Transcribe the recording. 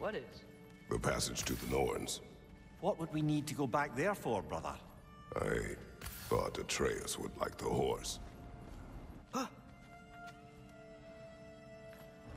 What is? The passage to the Norns. What would we need to go back there for, brother? I thought Atreus would like the horse. Huh?